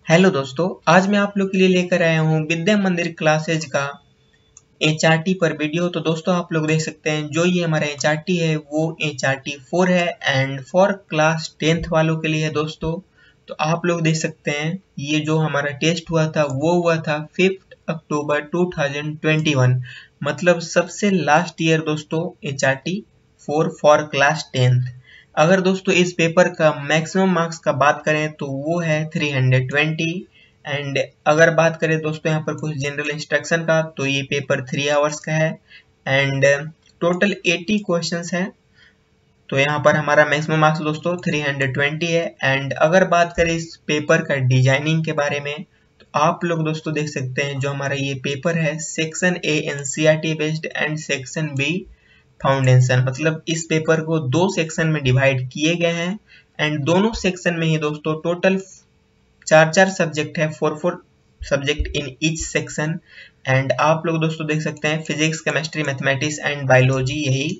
Hello दोस्तों, आज मैं आप लोग के लिए लेकर आया हूँ विद्या मंदिर क्लासेज का HRT पर वीडियो। तो दोस्तों आप लोग देख सकते हैं जो ये हमारा HRT है वो HRT 4 है एंड फॉर क्लास 10th वालों के लिए है दोस्तों। तो आप लोग देख सकते हैं ये जो हमारा टेस्ट हुआ था वो हुआ था 5 अक्टूबर 2021, मतलब सबसे लास्ट ईयर दोस्तों HRT 4 फॉर क्लास 10th। अगर दोस्तों इस पेपर का मैक्सिमम मार्क्स का बात करें तो वो है 320 एंड अगर बात करें दोस्तों यहाँ पर कुछ जनरल इंस्ट्रक्शन का तो ये पेपर 3 आवर्स का है एंड टोटल 80 क्वेश्चंस हैं। तो यहाँ पर हमारा मैक्सिमम मार्क्स दोस्तों 320 है एंड अगर बात करें इस पेपर का डिजाइनिंग के बारे में तो आप लोग दोस्तों देख सकते हैं जो हमारा ये पेपर है section A NCERT based and section B foundation, मतलब इस पेपर को दो सेक्शन में डिवाइड किए गए हैं एंड दोनों सेक्शन में ही दोस्तों टोटल चार सब्जेक्ट है, 4 subject in each section. And आप लोग दोस्तों देख सकते हैं physics, chemistry, mathematics and biology, यही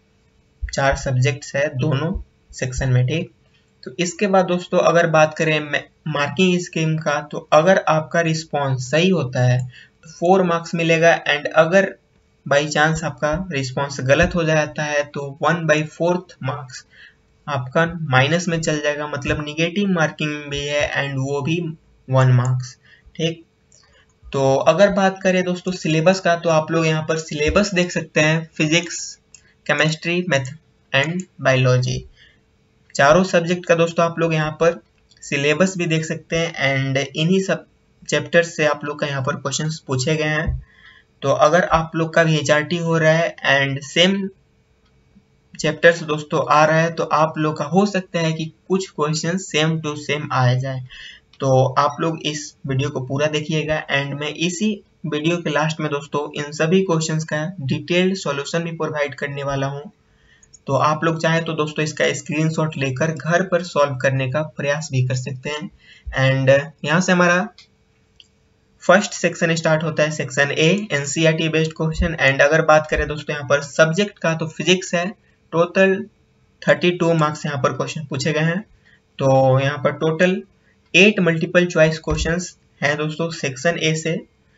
4 सब्जेक्ट्स है दोनों सेक्शन में। ठीक, तो इसके बाद दोस्तों अगर बात करें मार्किंग स्कीम का तो अगर आपका रिस्पॉन्स सही होता है तो 4 मार्क्स मिलेगा एंड अगर बाई चांस आपका रिस्पॉन्स गलत हो जाता है तो 1/4 मार्क्स आपका माइनस में चल जाएगा, मतलब निगेटिव मार्किंग भी है एंड वो भी 1 मार्क्स। ठीक, तो अगर बात करें दोस्तों सिलेबस का तो आप लोग यहाँ पर सिलेबस देख सकते हैं physics, chemistry, maths and biology, चारों सब्जेक्ट का दोस्तों आप लोग यहाँ पर सिलेबस भी देख सकते हैं एंड इन्हीं सब चैप्टर से आप लोग का यहाँ पर क्वेश्चंस पूछे गए हैं। तो अगर आप लोग का भी HRT हो रहा है एंड सेम चैप्टर्स दोस्तों आ रहा है तो आप लोग का हो सकता है कि कुछ क्वेश्चन सेम टू सेम आ जाए। तो आप लोग इस वीडियो को पूरा देखिएगा एंड मैं इसी वीडियो के लास्ट में दोस्तों इन सभी क्वेश्चंस का डिटेल्ड सॉल्यूशन भी प्रोवाइड करने वाला हूं। तो आप लोग चाहे तो दोस्तों इसका स्क्रीनशॉट लेकर घर पर सॉल्व करने का प्रयास भी कर सकते हैं। एंड यहाँ से हमारा फर्स्ट सेक्शन स्टार्ट होता है, section A NCERT based question. And अगर बात करें दोस्तों यहाँ पर सब्जेक्ट का तो फिजिक्स है, टोटल 32 मार्क्स यहाँ पर क्वेश्चन पूछे गए हैं। तो यहाँ पर टोटल 8 मल्टीपल चॉइस क्वेश्चंस हैं दोस्तों सेक्शन ए से,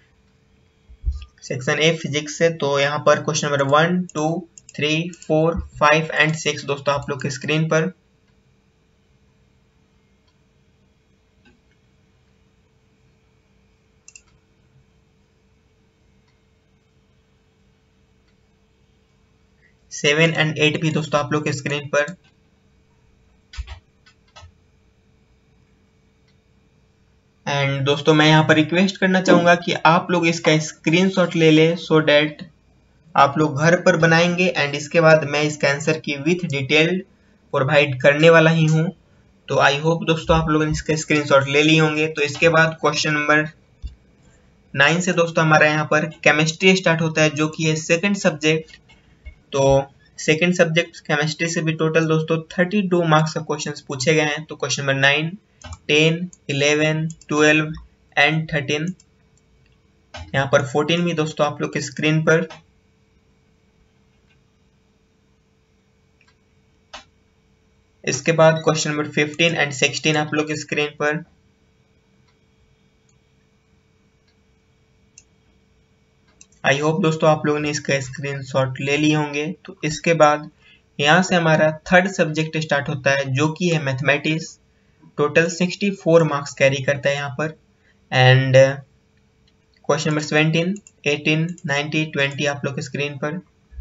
सेक्शन ए फिजिक्स से। तो यहाँ पर क्वेश्चन नंबर 1, 2, 3, 4, 5 एंड 6 दोस्तों आप लोग के स्क्रीन पर। सेवन एंड 8 भी दोस्तों आप लोग के स्क्रीन पर। एंड दोस्तों मैं यहाँ पर रिक्वेस्ट करना चाहूंगा कि आप लोग इसका स्क्रीनशॉट ले ले सो डैट आप लोग घर पर बनाएंगे एंड इसके बाद मैं इसका आंसर की विथ डिटेल्ड प्रोवाइड करने वाला ही हूँ। तो आई होप दोस्तों आप लोगों ने इसका स्क्रीनशॉट ले लिए होंगे। तो इसके बाद क्वेश्चन नंबर 9 से दोस्तों हमारा यहाँ पर केमिस्ट्री स्टार्ट होता है जो कि है सेकंड सब्जेक्ट। तो सेकंड सब्जेक्ट केमिस्ट्री से भी टोटल दोस्तों 32 मार्क्स का क्वेश्चंस पूछे गए हैं। तो क्वेश्चन नंबर 9, 10, 11, 12 एंड 13, यहाँ पर 14 भी दोस्तों आप लोग के स्क्रीन पर। इसके बाद क्वेश्चन नंबर 15 एंड 16 आप लोग के स्क्रीन पर। आई होप दोस्तों आप लोगों ने इसका स्क्रीनशॉट ले लिए होंगे। तो इसके बाद यहाँ से हमारा थर्ड सब्जेक्ट स्टार्ट होता है जो कि है मैथमेटिक्स, टोटल 64 मार्क्स कैरी करता है यहाँ पर। एंड क्वेश्चन नंबर 17, 18, 19, 20 आप लोग के स्क्रीन पर।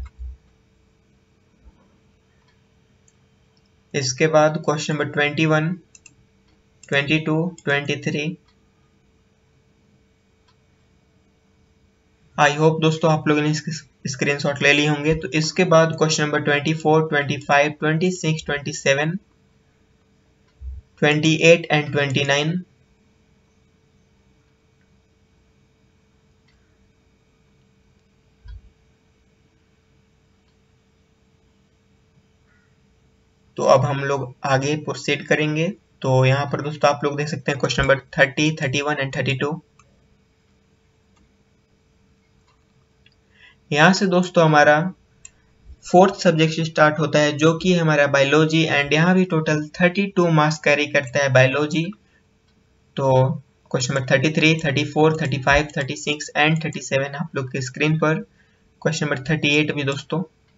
इसके बाद क्वेश्चन नंबर 21, 22, 23। आई होप दोस्तों आप लोगों ने इसके स्क्रीनशॉट ले लिए होंगे। तो इसके बाद क्वेश्चन नंबर 24, 25, 26, 27, 28 एंड 29। तो अब हम लोग आगे प्रोसीड करेंगे। तो यहाँ पर दोस्तों आप लोग देख सकते हैं क्वेश्चन नंबर 30, 31 एंड 32। यहाँ से दोस्तों हमारा फोर्थ सब्जेक्ट स्टार्ट होता है जो कि हमारा बायोलॉजी एंड यहाँ भी टोटल 32 मार्क्स कैरी करता है बायोलॉजी। तो क्वेश्चन नंबर 33, 34, 35, 36 एंड 37 आप लोग के स्क्रीन पर। क्वेश्चन नंबर 38 भी दोस्तों।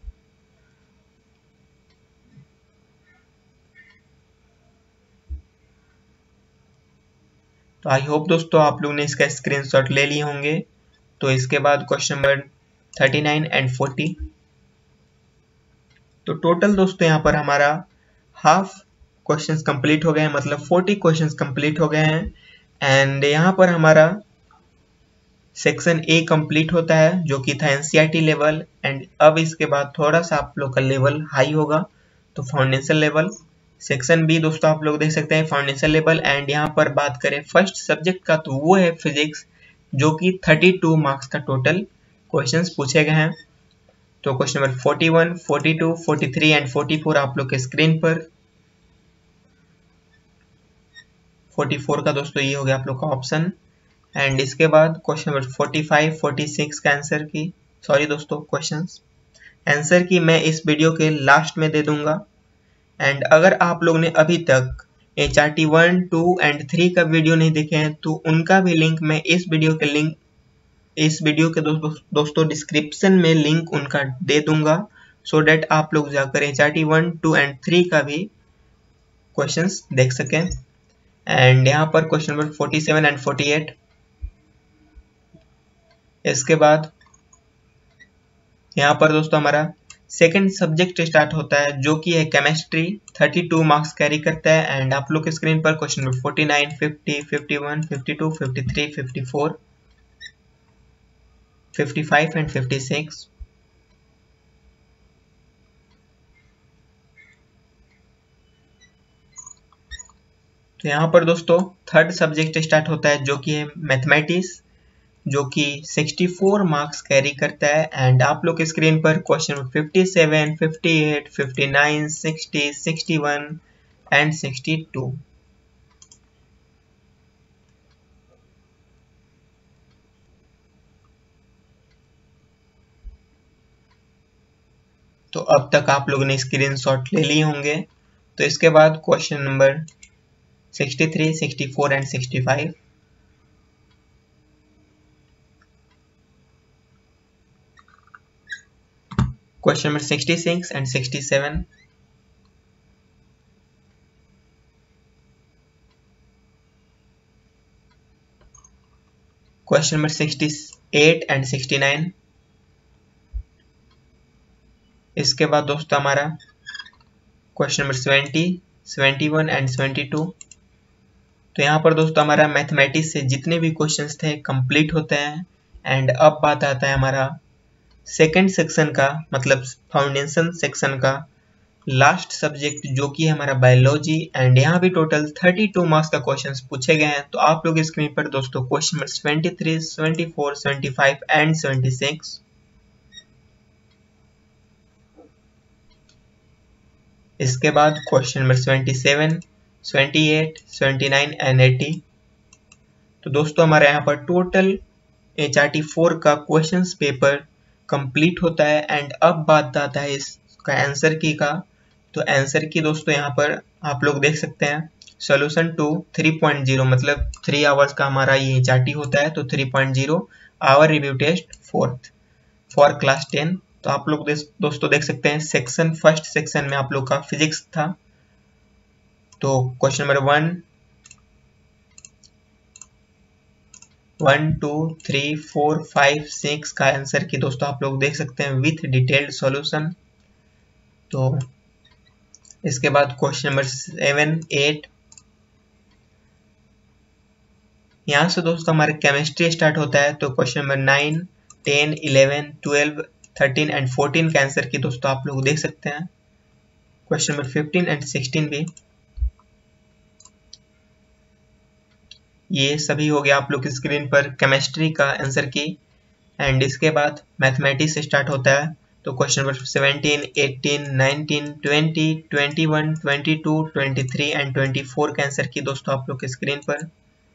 तो आई होप दोस्तों आप लोग ने इसका स्क्रीनशॉट ले लिए होंगे। तो इसके बाद क्वेश्चन नंबर 39 एंड 40। तो टोटल दोस्तों यहाँ पर हमारा हाफ क्वेश्चंस कंप्लीट हो गए हैं, मतलब 40 क्वेश्चंस कंप्लीट हो गए हैं। एंड यहाँ पर हमारा सेक्शन ए कंप्लीट होता है जो कि था एनसीईआरटी लेवल। एंड अब इसके बाद थोड़ा सा आप लोग का लेवल हाई होगा, तो फाउंडेशन लेवल। सेक्शन बी दोस्तों आप लोग देख सकते हैं फाउंडेशन लेवल। एंड यहाँ पर बात करें फर्स्ट सब्जेक्ट का, तो वो है फिजिक्स, जो कि 32 मार्क्स का टोटल क्वेश्चंस पूछे गए हैं। तो क्वेश्चन नंबर 41, 42, 43 एंड 44 आप लोग के स्क्रीन पर। 44 का दोस्तों ये हो गया आप लोग का ऑप्शन। एंड इसके बाद क्वेश्चन नंबर 45, 46 का आंसर की, सॉरी दोस्तों क्वेश्चंस आंसर की मैं इस वीडियो के लास्ट में दे दूंगा। एंड अगर आप लोग ने अभी तक HRT 1, 2 एंड 3 का वीडियो नहीं देखे हैं, तो उनका भी लिंक मैं इस वीडियो के दोस्तों डिस्क्रिप्शन में लिंक उनका दे दूंगा, सो डेट आप लोग जाकर HRT 1, 2 एंड 3 का भी क्वेश्चंस देख सकें। एंड यहाँ पर क्वेश्चन नंबर 47 एंड 48। इसके बाद यहाँ पर दोस्तों हमारा सेकंड सब्जेक्ट स्टार्ट होता है जो कि है केमिस्ट्री। 32 मार्क्स कैरी करता है। एंड आप लोग के स्क्रीन पर क्वेश्चन नंबर 49, 50, 51, 52, 53, 54, 55 एंड 56। तो यहाँ पर दोस्तों थर्ड सब्जेक्ट स्टार्ट होता है जो कि है मैथमेटिक्स, जो कि 64 मार्क्स कैरी करता है। एंड आप लोग के स्क्रीन पर क्वेश्चन 57, 58, 59, 60, 61 एंड 62। तो अब तक आप लोगों ने स्क्रीनशॉट ले लिए होंगे। तो इसके बाद question number 63, 64 and 65। Question number 66 and 67। Question number 68 and 69। इसके बाद दोस्तों हमारा क्वेश्चन नंबर 70, 71 एंड 72। तो यहाँ पर दोस्तों हमारा मैथमेटिक्स से जितने भी क्वेश्चंस थे कंप्लीट होते हैं। एंड अब बात आता है हमारा सेकंड सेक्शन का, मतलब फाउंडेशन सेक्शन का लास्ट सब्जेक्ट जो कि है हमारा बायोलॉजी। एंड यहाँ भी टोटल 32 मार्क्स का क्वेश्चंस पूछे गए हैं। तो आप लोग स्क्रीन पर दोस्तों क्वेश्चन नंबर 73, 74, 75 एंड 76। इसके बाद क्वेश्चन नंबर 77, 78, 79 एंड 80। तो दोस्तों हमारे यहाँ पर टोटल HRT 4 का क्वेश्चंस पेपर कंप्लीट होता है। एंड अब बात आता है इसका आंसर की का। तो आंसर की दोस्तों यहाँ पर आप लोग देख सकते हैं सोल्यूशन टू 3.0, मतलब 3 आवर्स का हमारा ये HRT होता है। तो 3.0 hour review test fourth for class 10। तो आप लोग दोस्तों देख सकते हैं सेक्शन फर्स्ट सेक्शन में आप लोग का फिजिक्स था। तो क्वेश्चन नंबर 1, 2, 3, 4, 5, 6 का आंसर की दोस्तों आप लोग देख सकते हैं विथ डिटेल्ड सॉल्यूशन। तो इसके बाद क्वेश्चन नंबर 7, 8। यहाँ से दोस्तों हमारे केमिस्ट्री स्टार्ट होता है। तो क्वेश्चन नंबर 9, 10, 11, 12, 13 एंड 14 का आंसर की दोस्तों आप लोग देख सकते हैं। क्वेश्चन नंबर 15 एंड 16 भी, ये सभी हो गया आप लोग की स्क्रीन पर केमिस्ट्री का आंसर की। एंड इसके बाद मैथमेटिक्स स्टार्ट होता है। तो क्वेश्चन नंबर 17, 18, 19, 20, 21, 22, 23 एंड 24 का आंसर की दोस्तों आप लोग की स्क्रीन पर।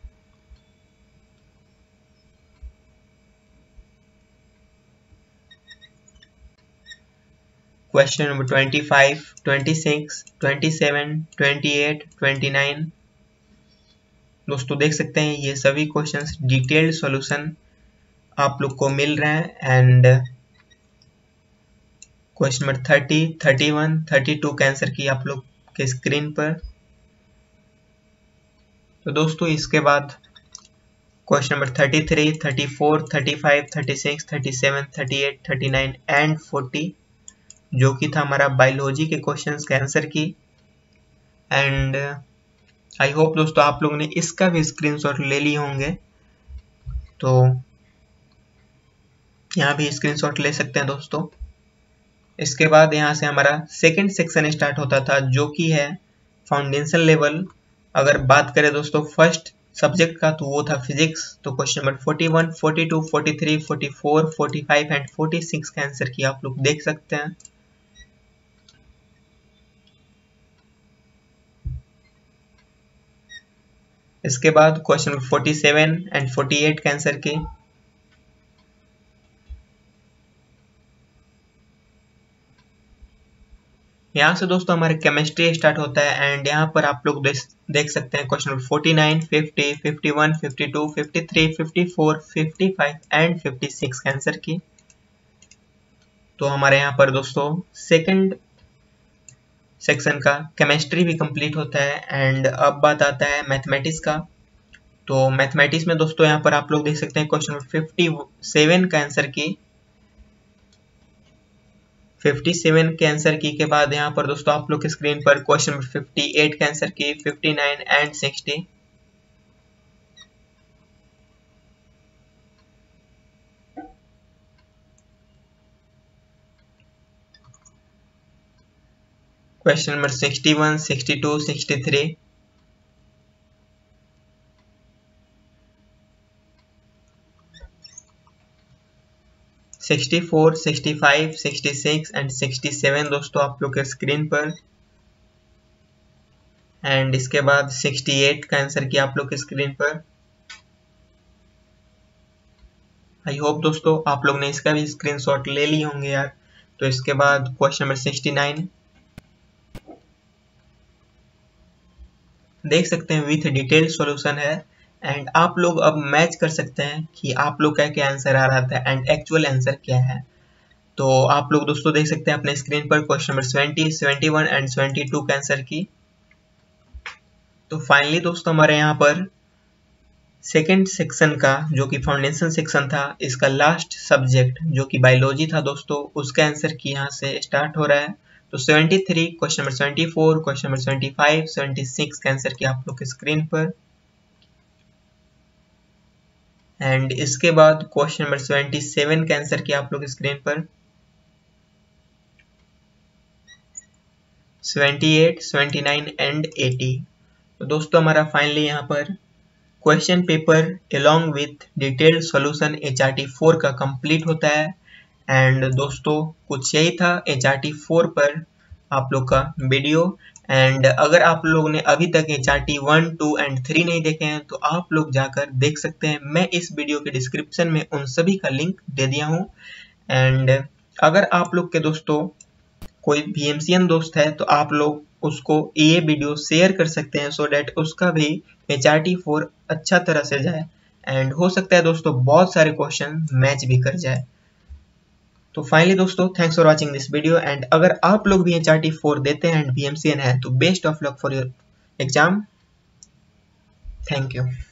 Question number 25, 26, 27, 28, 29। दोस्तों देख सकते हैं ये सभी क्वेश्चंस डिटेल्ड सॉल्यूशन आप लोग को मिल रहे हैं। एंड क्वेश्चन नंबर 30, 31, 32 का आंसर की आप लोग के स्क्रीन पर। तो दोस्तों इसके बाद क्वेश्चन नंबर 33, 34, 35, 36, 37, 38, 39 एंड 40 जो कि था हमारा बायोलॉजी के क्वेश्चंस के आंसर की। एंड आई होप दोस्तों आप लोगों ने इसका भी स्क्रीनशॉट ले लिए होंगे, तो यहाँ भी स्क्रीनशॉट ले सकते हैं दोस्तों। इसके बाद यहाँ से हमारा सेकंड सेक्शन स्टार्ट होता था जो कि है फाउंडेशन लेवल। अगर बात करें दोस्तों फर्स्ट सब्जेक्ट का तो वो था फिजिक्स। तो क्वेश्चन नंबर 41, 42, 43, 44, 45 एंड 46 का आंसर की आप लोग देख सकते हैं। इसके बाद क्वेश्चन नंबर 47 एंड 48 का आंसर की। यहाँ से दोस्तों हमारे केमिस्ट्री स्टार्ट होता है एंड यहाँ पर आप लोग देख सकते हैं क्वेश्चन नंबर 49, 50, 51, 52, 53, 54, 55 एंड 56 का आंसर की। तो हमारे यहाँ पर दोस्तों सेकंड सेक्शन का केमिस्ट्री भी कंप्लीट होता है। एंड अब बात आता है मैथमेटिक्स का। तो मैथमेटिक्स में दोस्तों यहाँ पर आप लोग देख सकते हैं क्वेश्चन नंबर 57 का आंसर की। 57 के आंसर की के बाद यहाँ पर दोस्तों आप लोग के स्क्रीन पर क्वेश्चन नंबर 58 का आंसर की, 59 एंड 60। क्वेश्चन नंबर 61, 62, 63, 64, 65, 66 एंड 67 दोस्तों आप लोग के स्क्रीन पर। एंड इसके बाद 68 का आंसर किया आप लोग के स्क्रीन पर। आई होप दोस्तों आप लोग ने इसका भी स्क्रीनशॉट ले लिए होंगे यार। तो इसके बाद क्वेश्चन नंबर 69 देख सकते हैं विथ डिटेल्ड सॉल्यूशन है। एंड आप लोग अब मैच कर सकते हैं कि आप लोग का क्या आंसर आ रहा था एंड एक्चुअल आंसर क्या है। तो आप लोग दोस्तों देख सकते हैं अपने स्क्रीन पर क्वेश्चन नंबर 70, 71 एंड 72 का आंसर की। तो फाइनली दोस्तों हमारे यहाँ पर सेकेंड सेक्शन का जो कि फाउंडेशन सेक्शन था, इसका लास्ट सब्जेक्ट जो कि बायोलॉजी था दोस्तों, उसका आंसर की यहाँ से स्टार्ट हो रहा है। तो 73, क्वेश्चन नंबर 74, क्वेश्चन नंबर 75, 76 का आंसर किया आप लोग के स्क्रीन पर। एंड इसके बाद क्वेश्चन नंबर 77 का आंसर किया आप लोग स्क्रीन पर। 78, 79 एंड 80। तो दोस्तों हमारा फाइनली यहाँ पर question paper along with detailed solution HRT 4 का कंप्लीट होता है। एंड दोस्तों कुछ यही था HRT 4 पर आप लोग का वीडियो। एंड अगर आप लोग ने अभी तक HRT 1, 2 एंड 3 नहीं देखे हैं तो आप लोग जाकर देख सकते हैं। मैं इस वीडियो के डिस्क्रिप्शन में उन सभी का लिंक दे दिया हूँ। एंड अगर आप लोग के दोस्तों कोई VMCN दोस्त है तो आप लोग उसको ये वीडियो शेयर कर सकते हैं सो डैट उसका भी HRT 4 अच्छा तरह से जाए। एंड हो सकता है दोस्तों बहुत सारे क्वेश्चन मैच भी कर जाए। तो फाइनली दोस्तों thanks for watching this video. And अगर आप लोग भी HRT 4 देते हैं एंड VMCN है तो best of luck for your exam. Thank you.